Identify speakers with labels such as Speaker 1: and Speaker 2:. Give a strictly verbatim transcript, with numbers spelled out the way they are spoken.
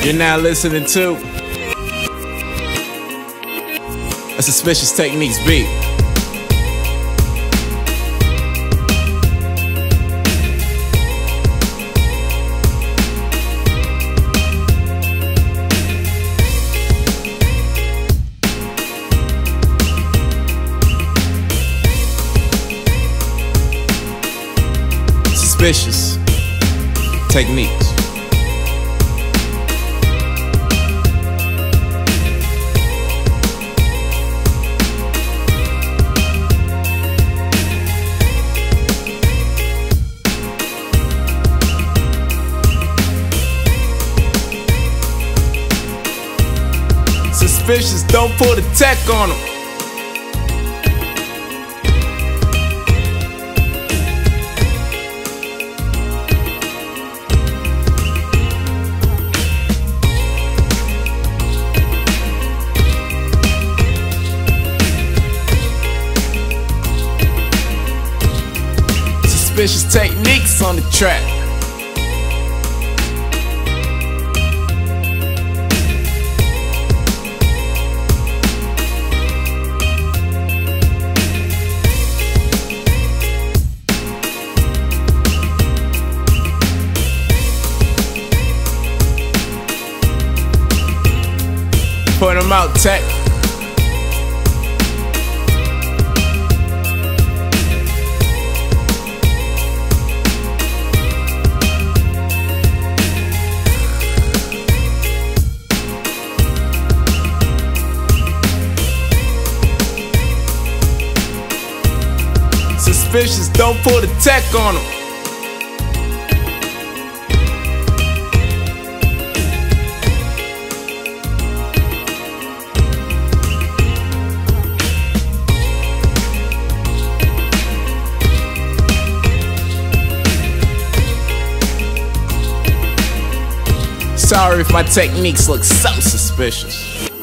Speaker 1: You're now listening to a Suspicious Techniques beat. Suspicious Techniques. Suspicious, don't pull the tech on them. Suspicious Techniques on the track. Point them out, Tech. Suspicious, don't pull the tech on them. Sorry if my techniques look so suspicious.